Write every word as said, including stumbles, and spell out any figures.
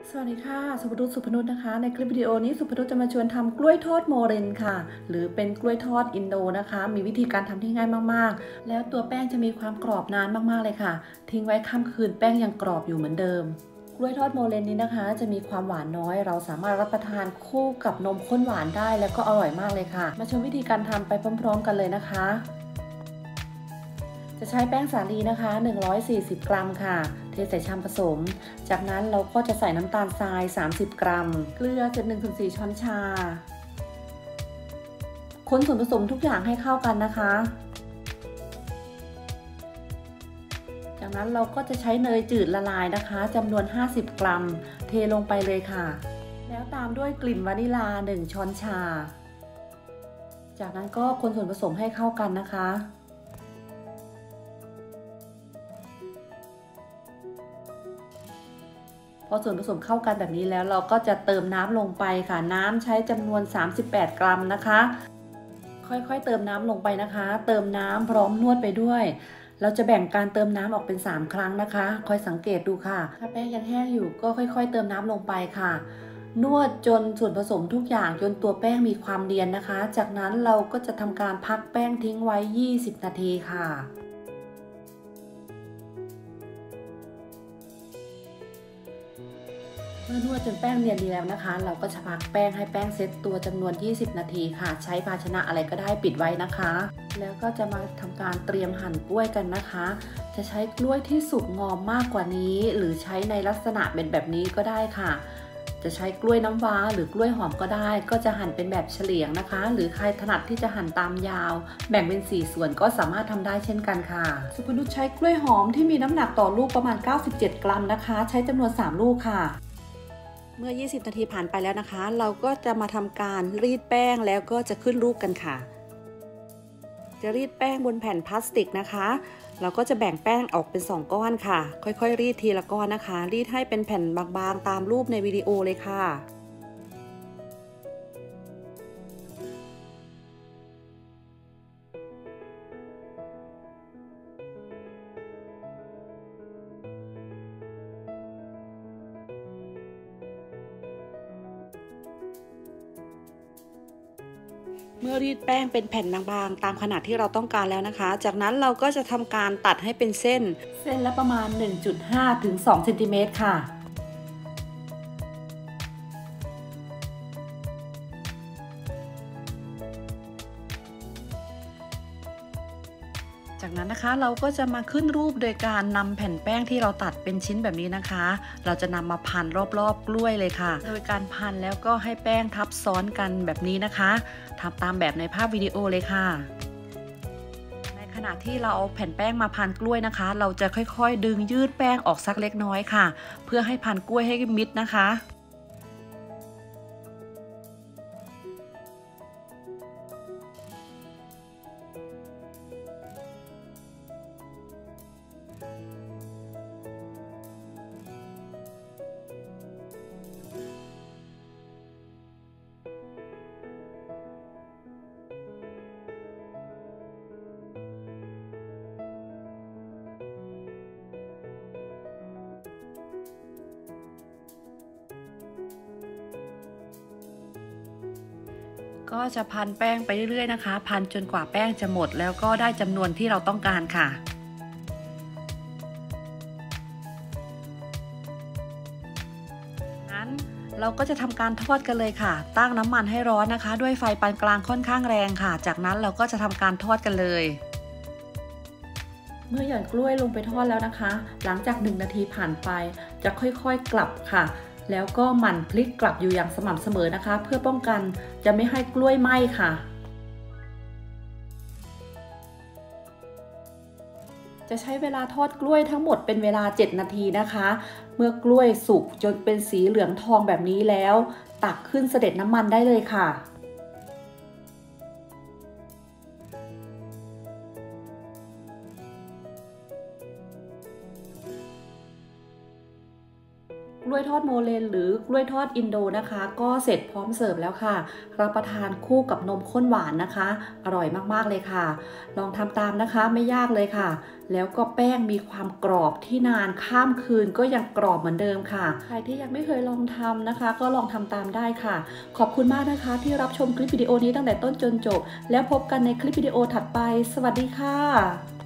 สวัสดีค่ะสุภนุชสุภนุชนะคะในคลิปวิดีโอนี้สุภนุชจะมาชวนทำกล้วยทอดโมเรนค่ะหรือเป็นกล้วยทอดอินโดนะคะมีวิธีการทำที่ง่ายมากๆแล้วตัวแป้งจะมีความกรอบนานมากๆเลยค่ะทิ้งไว้ค่ำคืนแป้งยังกรอบอยู่เหมือนเดิมกล้วยทอดโมเรนนี้นะคะจะมีความหวานน้อยเราสามารถรับประทานคู่กับนมข้นหวานได้แล้วก็อร่อยมากเลยค่ะมาชมวิธีการทำไปพร้อมๆกันเลยนะคะจะใช้แป้งสาลีนะคะหนึ่งร้อยสี่สิบกรัมค่ะเทใส่ชามผสมจากนั้นเราก็จะใส่น้ำตาลทรายสามสิบกรัมเกลือ เจ็ดหนึ่งถึงสี่ ช้อนชาคนส่วนผสมทุกอย่างให้เข้ากันนะคะจากนั้นเราก็จะใช้เนยจืดละลายนะคะจำนวนห้าสิบกรัมเทลงไปเลยค่ะแล้วตามด้วยกลิ่นวานิลาหนึ่งช้อนชาจากนั้นก็คนส่วนผสมให้เข้ากันนะคะพอส่วนผสมเข้ากันแบบนี้แล้วเราก็จะเติมน้ำลงไปค่ะน้ำใช้จำนวนสามสิบแปดกรัมนะคะค่อยๆเติมน้ำลงไปนะคะเติมน้ำพร้อมนวดไปด้วยเราจะแบ่งการเติมน้ำออกเป็นสามครั้งนะคะคอยสังเกตดูค่ะถ้าแป้งยังแห้งอยู่ก็ค่อยๆเติมน้ำลงไปค่ะนวดจนส่วนผสมทุกอย่างจนตัวแป้งมีความเนียนนะคะจากนั้นเราก็จะทำการพักแป้งทิ้งไว้ยี่สิบนาทีค่ะเมื่อนวดจนแป้งเนียนดีแล้วนะคะเราก็จะพักแป้งให้แป้งเซตตัวจำนวนยี่สิบนาทีค่ะใช้ภาชนะอะไรก็ได้ปิดไว้นะคะแล้วก็จะมาทำการเตรียมหั่นกล้วยกันนะคะจะใช้กล้วยที่สุกงอมมากกว่านี้หรือใช้ในลักษณะเป็นแบบนี้ก็ได้ค่ะจะใช้กล้วยน้ำว้าหรือกล้วยหอมก็ได้ก็จะหั่นเป็นแบบเฉลียงนะคะหรือใครถนัดที่จะหั่นตามยาวแบ่งเป็นสี่ส่วนก็สามารถทำได้เช่นกันค่ะสุภนุชใช้กล้วยหอมที่มีน้ำหนักต่อลูกประมาณเก้าสิบเจ็ดกรัมนะคะใช้จำนวนสามลูกค่ะเมื่อยี่สิบนาทีผ่านไปแล้วนะคะเราก็จะมาทำการรีดแป้งแล้วก็จะขึ้นรูปกันค่ะจะรีดแป้งบนแผ่นพลาสติกนะคะเราก็จะแบ่งแป้งออกเป็นสองก้อนค่ะค่อยๆรีดทีละก้อนนะคะรีดให้เป็นแผ่นบางๆตามรูปในวิดีโอเลยค่ะเมื่อรีดแป้งเป็นแผ่นบางๆตามขนาดที่เราต้องการแล้วนะคะจากนั้นเราก็จะทำการตัดให้เป็นเส้นเส้นละประมาณ หนึ่งจุดห้า ถึง สองเซนติเมตรค่ะจากนั้นนะคะเราก็จะมาขึ้นรูปโดยการนำแผ่นแป้งที่เราตัดเป็นชิ้นแบบนี้นะคะเราจะนำมาพันรอบๆกล้วยเลยค่ะโดยการพันแล้วก็ให้แป้งทับซ้อนกันแบบนี้นะคะทำตามแบบในภาพวิดีโอเลยค่ะในขณะที่เราเอาแผ่นแป้งมาพันกล้วยนะคะเราจะค่อยๆดึงยืดแป้งออกสักเล็กน้อยค่ะเพื่อให้พันกล้วยให้มิดนะคะก็จะพันแป้งไปเรื่อยๆนะคะพันจนกว่าแป้งจะหมดแล้วก็ได้จำนวนที่เราต้องการค่ะนั้นเราก็จะทำการทอดกันเลยค่ะตั้งน้ำมันให้ร้อนนะคะด้วยไฟปานกลางค่อนข้างแรงค่ะจากนั้นเราก็จะทำการทอดกันเลยเมื่อหย่อนกล้วยลงไปทอดแล้วนะคะหลังจากหนึ่งนาทีผ่านไปจะค่อยๆกลับค่ะแล้วก็หมั่นพลิกกลับอยู่อย่างสม่ำเสมอนะคะเพื่อป้องกันจะไม่ให้กล้วยไหม้ค่ะจะใช้เวลาทอดกล้วยทั้งหมดเป็นเวลาเจ็ดนาทีนะคะเมื่อกล้วยสุกจนเป็นสีเหลืองทองแบบนี้แล้วตักขึ้นเสด็จน้ำมันได้เลยค่ะกกล้วยทอดโมเลนหรือกล้วยทอดอินโดนะคะก็เสร็จพร้อมเสิร์ฟแล้วค่ะรับประทานคู่กับนมข้นหวานนะคะอร่อยมากๆเลยค่ะลองทำตามนะคะไม่ยากเลยค่ะแล้วก็แป้งมีความกรอบที่นานข้ามคืนก็ยังกรอบเหมือนเดิมค่ะใครที่ยังไม่เคยลองทำนะคะก็ลองทำตามได้ค่ะขอบคุณมากนะคะที่รับชมคลิปวิดีโอนี้ตั้งแต่ต้นจนจบแล้วพบกันในคลิปวิดีโอถัดไปสวัสดีค่ะ